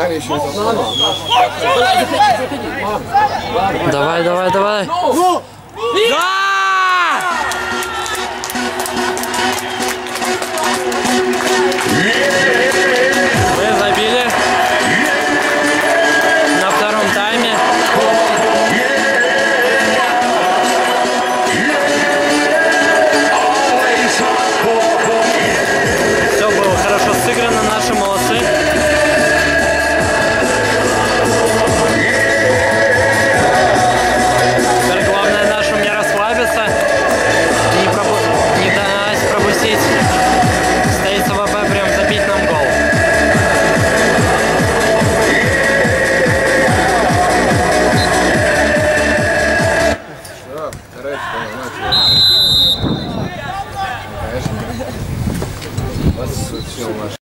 Давай, давай, давай. Да! Мы забили на втором тайме. Все было хорошо сыграно, наши молодцы. Теперь главное нашим не расслабиться, не дать пропустить Staicele прям забить нам гол. Все, короче, начали. Конечно.